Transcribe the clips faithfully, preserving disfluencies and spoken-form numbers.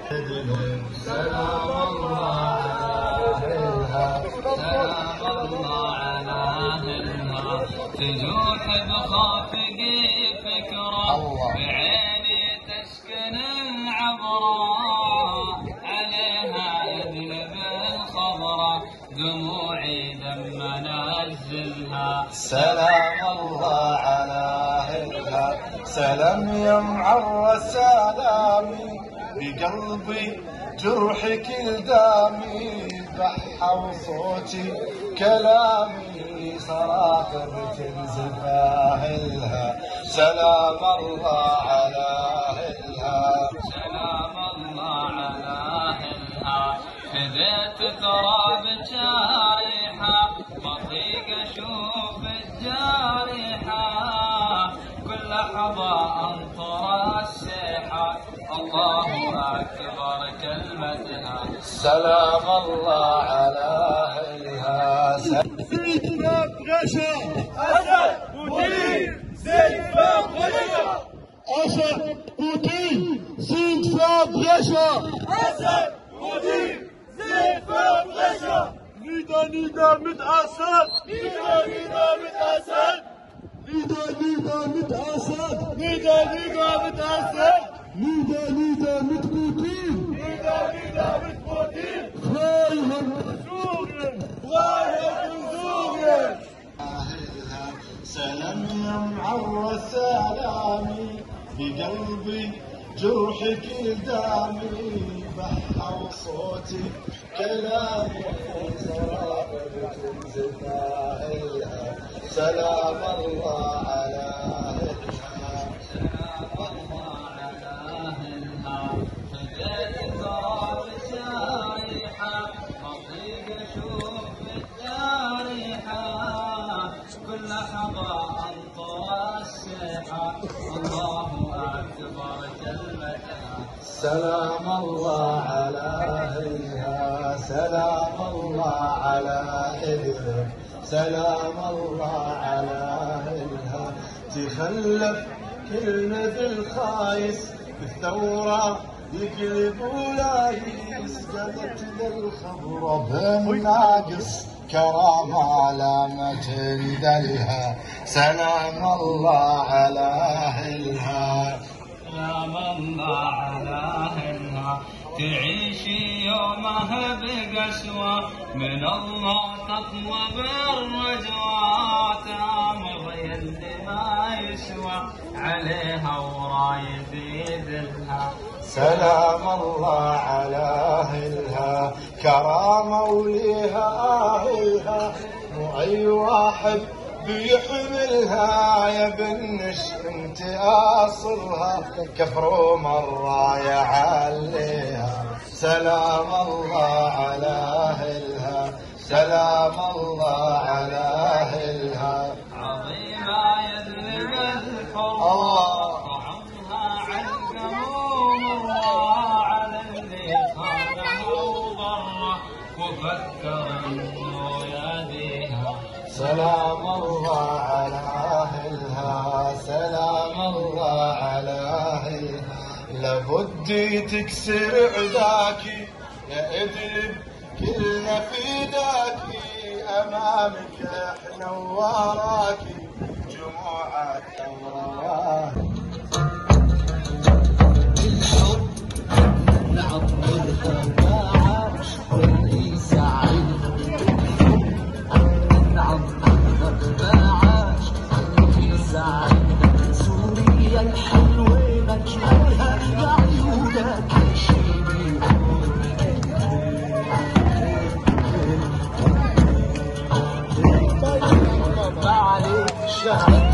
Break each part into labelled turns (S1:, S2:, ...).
S1: سلام الله عليها، سلام الله على أهلها، تجوح بخافقي فكرة بعيني تسكن العبرة، عليها يذنب الخضرة دموعي دم نزلها.
S2: سلام الله على أهلها، سلام يا معر سلامي بقلبي جرحك الدامي، بحى وصوتي كلامي خراطر تنزف أهلها. سلام الله على أهلها،
S1: سلام الله على أهلها، فديت تراب جارحة بطيق أشوف الجارحة، كل لحظة أنطر السيحة الله أكبر كلمتها.
S2: سلام الله على أهلها.
S3: سيدنا بغشا أسد بوتين زيد فاق غشا، أسد بوتين زيد فاق غشا، أسد بوتين زيد فاق غشا. نيدا نيدا متأسد، نيدا نيدا متأسد، نيدا نيدا متأسد، نيدا نيدا متأسد، نيدا نيدا متبوتين، نيدا نيدا متبوتين. خايهم زورن خايهم زورن.
S2: أهلها سلام يا معر سلامي بقلبي جرحك الدامي، بحى وصوتي كلامي خراطر تنزف أهلها. سلام الله على أهلها،
S1: سلام الله على أهلها، فديت تراب جارحة بطيق أشوف الجارحة، كل لحظة أنطر السيحة الله أكبر كلمتها.
S2: سلام الله على أهلها، سلام الله على أهلها، سلام الله على أهلها. تخلف كل نذل خايس بالثورة يقلب ولايس، قالت للخضرة بالناقص كرامة على ما تندلها. سلام الله على أهلها،
S1: سلام الله على أهلها، تعيشي يومها بقسوة من الله تطلب الرجوة، تامر يلي ما يسوى عليها ورايد يذلها.
S2: سلام الله على أهلها، كرامة وليها أهلها، مو أي واحد بيحملها، يا بنش انت اصلها كفر مرة يعليها. سلام الله على أهلها، سلام الله على أهلها.
S1: عظيمة يذنب الحر
S2: الله
S1: طعمها علقه ومره، على اللي خانه وضره وفكر انه يديها.
S2: سلام الله على أهلها، سلام الله على أهلها. لابد تكسر عداكي يا إدلب كلنا فداكي، أمامك احنا وراكي جموعة الله.
S4: الحب نعطرها باعش واللي سعيد، نعطرها باعش واللي سعيد. سوريا الحلوة مجملها بعيونك شي بيقول معلش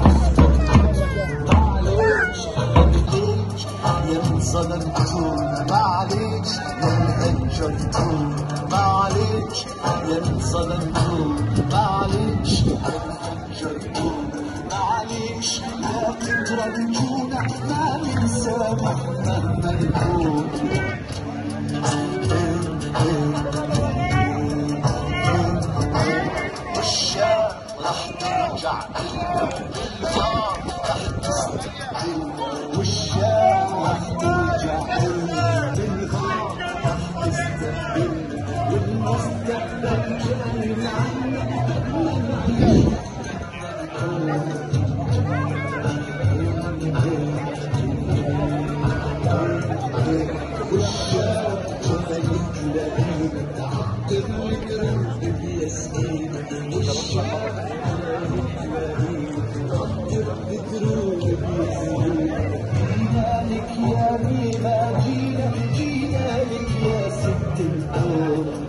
S4: معلش معلش يا انظلمتونا، معلش يا انهجرتونا، معلش يا انظلمتونا، معلش يا انهجرتونا، معلش يا تتركونا، ما ننسى مهما نكون. والشام راح ترجع بالفار راح تستقبل، والشام راح ترجع بالفار والشارع وملك لئيم تعطر وتردد يا سنينة والشارع وملك لئيم تعطر وتردد يا سنينة جينا لك يا ميمة جينا جينا لك يا ست الكون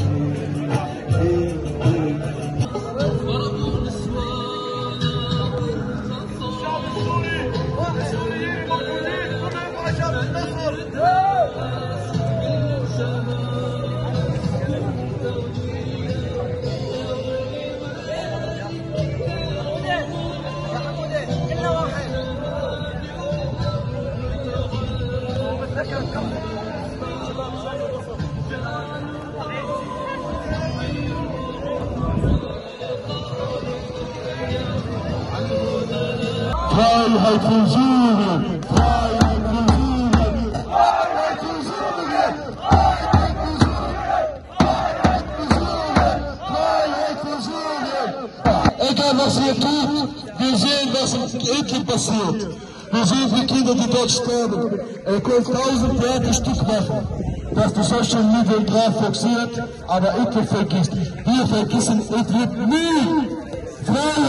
S3: هاي هيفوزونا هاي هيفوزونا هاي هيفوزونا هاي هيفوزونا Egal was ihr tut, wir sehen, was im Ethik passiert. Wir sehen, wie Kinder, die dort sterben. Er könnte tausend Theaterstück machen, dass die Social Media drauf fixiert, aber Ethik vergisst. Wir vergessen Ethik nie. Freiheit!